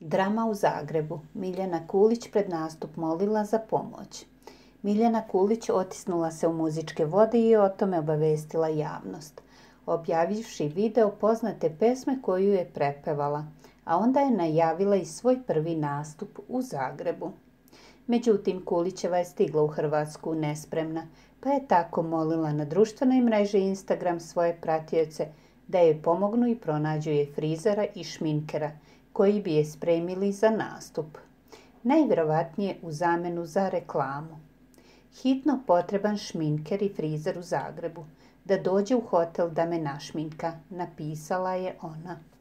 Drama u Zagrebu. Miljana Kulić pred nastup molila za pomoć. Miljana Kulić otisnula se u muzičke vode i o tome obavestila javnost, objavivši video poznate pesme koju je prepevala, a onda je najavila i svoj prvi nastup u Zagrebu. Međutim, Kulićeva je stigla u Hrvatsku nespremna, pa je tako molila na društvenoj mreži Instagram svoje pratioce da joj pomognu i pronađu je frizera i šminkera koji bi je spremili za nastup. Najvjerovatnije u zamenu za reklamu. Hitno potreban šminker i frizer u Zagrebu, da dođe u hotel da me našminka, napisala je ona.